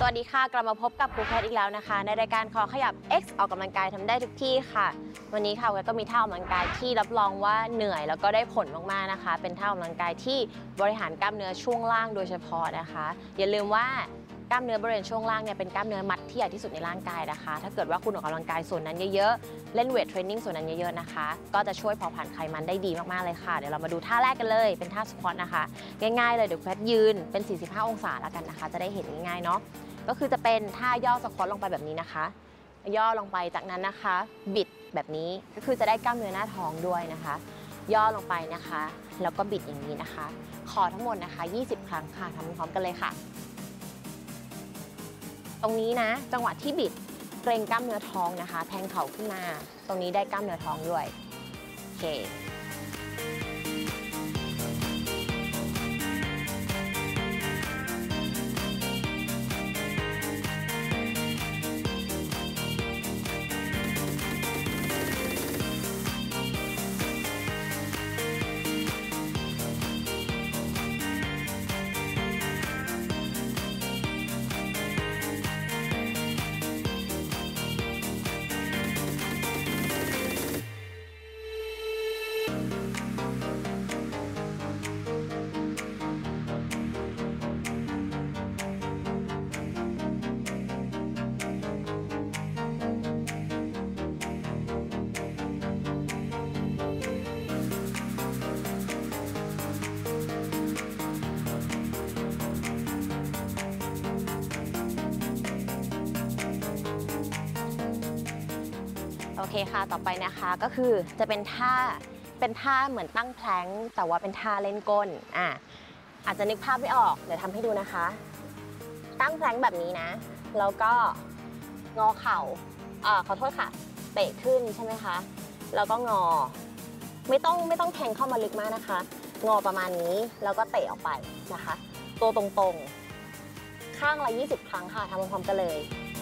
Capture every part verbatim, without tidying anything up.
วัสดีค่ะกลับมาพบกับครูแคทอีกแล้วนะคะในรายการขอขยับ X ออกกำลังกายทำได้ทุกที่ค่ะวันนี้ค่ะก็มีท่าออกกำลังกายที่รับรองว่าเหนื่อยแล้วก็ได้ผลมากๆนะคะเป็นท่าออกกำลังกายที่บริหารกล้ามเนื้อช่วงล่างโดยเฉพาะนะคะอย่าลืมว่ากล้ามเนื้อบริเวณช่วงล่างเนี่ยเป็นกล้ามเนื้อมัดที่ใหญ่ที่สุดในร่างกายนะคะถ้าเกิดว่าคุณออกกำลังกายส่วนนั้นเยอะๆเล่นเวทเทรนนิ่งส่วนนั้นเยอะๆนะคะก็จะช่วยเผาผลาญไขมันได้ดีมากๆเลยค่ะเดี๋ยวเรามาดูท่าแรกกันเลยเป็นท่าสควอตนะคะง่ายๆเลยเดี๋ยวแคทยืนเป็นสี่สิบห้าองศาแล้วกันนะคะจะได้เห็นง่ายๆเนาะก็คือจะเป็นท่าย่อสควอตลงไปแบบนี้นะคะย่อลงไปจากนั้นนะคะบิดแบบนี้ก็คือจะได้กล้ามเนื้อหน้าท้องด้วยนะคะย่อลงไปนะคะแล้วก็บิดอย่างนี้นะคะขอทั้งหมดนะคะยี่สิบครั้งค่ะทำพร้อมกันเลยค่ะตรงนี้นะจังหวะที่บิดเกร็งกล้ามเนื้อท้องนะคะแทงเข่าขึ้นมาตรงนี้ได้กล้ามเนื้อท้องด้วยโอเคโอเคค่ะต่อไปนะคะก็คือจะเป็นท่าเป็นท่าเหมือนตั้งแพลงแต่ว่าเป็นท่าเล่นก้นอ่ะอาจจะนึกภาพไม่ออกเดี๋ยวทำให้ดูนะคะตั้งแพลงแบบนี้นะแล้วก็งอเข่าอ่าขอโทษค่ะเตะขึ้นใช่ไหมคะแล้วก็งอไม่ต้องไม่ต้องแทงเข้ามาลึกมากนะคะงอประมาณนี้แล้วก็เตะออกไปนะคะตัวตรงๆข้างละยี่สิบครั้งค่ะทำพร้อมๆกันเลย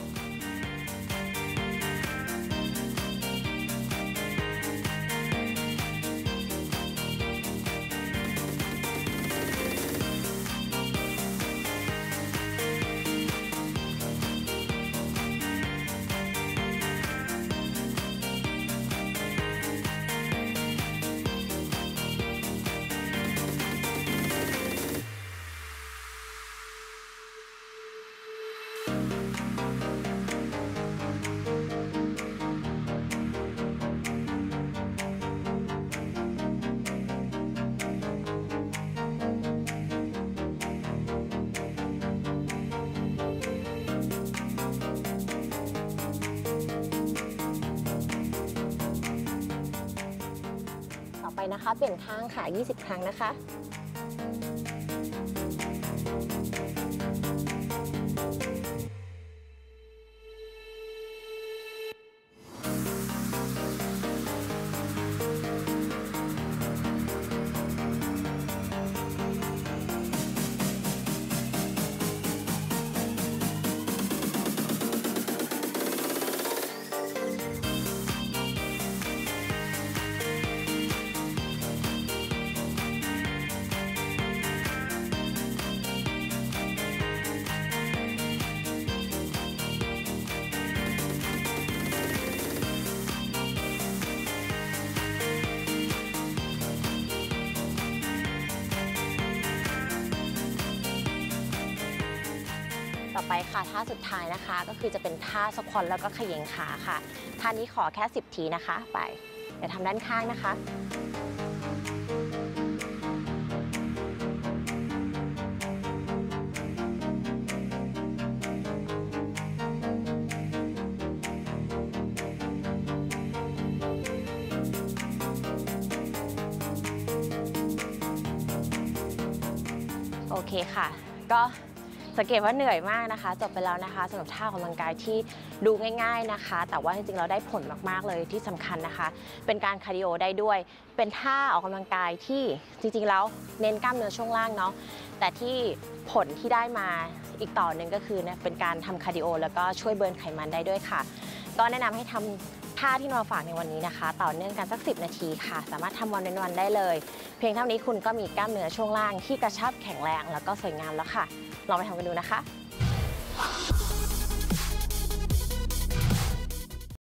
ไปนะคะเปลี่ยนข้างค่ะยี่สิบครั้งนะคะต่อไปค่ะท่าสุดท้ายนะคะก็คือจะเป็นท่าสควอตแล้วก็เขย่งขาค่ะท่านี้ขอแค่สิบทีนะคะไปเดี๋ยวทำด้านข้างนะคะโอเคค่ะก็สังเกตว่าเหนื่อยมากนะคะจบไปแล้วนะคะสำหรับท่าออกกำลังกายที่ดูง่ายๆนะคะแต่ว่าจริงๆเราได้ผลมากๆเลยที่สำคัญนะคะเป็นการคาร์ดิโอได้ด้วยเป็นท่าออกกำลังกายที่จริงๆแล้วเน้นกล้ามเนื้อช่วงล่างเนาะแต่ที่ผลที่ได้มาอีกต่อหนึ่งก็คือเป็นการทำคาร์ดิโอแล้วก็ช่วยเบิร์นไขมันได้ด้วยค่ะก็แนะนำให้ทำ ท่าที่มาฝากในวันนี้นะคะต่อเนื่องกันสักสิบนาทีค่ะสามารถทำวันเป็นวันได้เลยเพียงเท่านี้คุณก็มีกล้ามเนื้อช่วงล่างที่กระชับแข็งแรงแล้วก็สวยงามแล้วค่ะลองไปทำกันดูนะคะ